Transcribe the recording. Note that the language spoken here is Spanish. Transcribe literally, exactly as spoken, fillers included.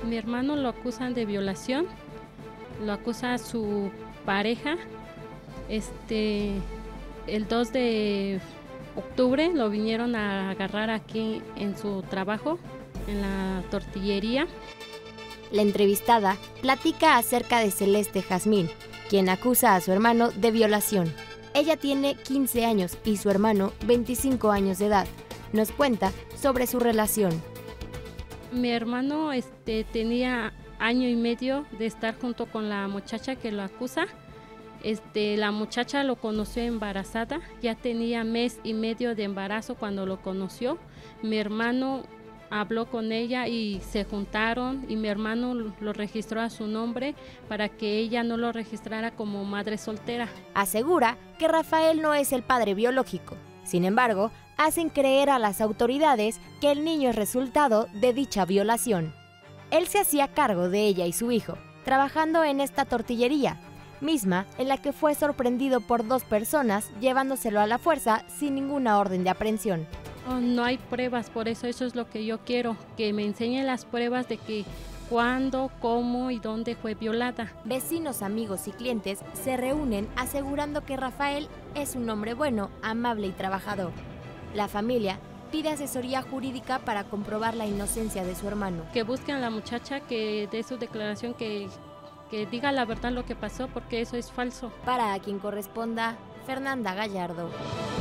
Mi hermano lo acusan de violación, lo acusa su pareja. Este, el dos de octubre lo vinieron a agarrar aquí en su trabajo, en la tortillería. La entrevistada platica acerca de Celeste Jazmín, quien acusa a su hermano de violación. Ella tiene quince años y su hermano veinticinco años de edad. Nos cuenta sobre su relación. Mi hermano este, tenía año y medio de estar junto con la muchacha que lo acusa. Este, la muchacha lo conoció embarazada, ya tenía mes y medio de embarazo cuando lo conoció. Mi hermano habló con ella y se juntaron y mi hermano lo registró a su nombre para que ella no lo registrara como madre soltera. Asegura que Rafael no es el padre biológico. Sin embargo, hacen creer a las autoridades que el niño es resultado de dicha violación. Él se hacía cargo de ella y su hijo, trabajando en esta tortillería, misma en la que fue sorprendido por dos personas llevándoselo a la fuerza sin ninguna orden de aprehensión. Oh, no hay pruebas, por eso eso es lo que yo quiero, que me enseñen las pruebas de que cuándo, cómo y dónde fue violada. Vecinos, amigos y clientes se reúnen asegurando que Rafael es un hombre bueno, amable y trabajador. La familia pide asesoría jurídica para comprobar la inocencia de su hermano. Que busquen a la muchacha, que dé su declaración, que, que diga la verdad lo que pasó, porque eso es falso. Para quien corresponda, Fernanda Gallardo.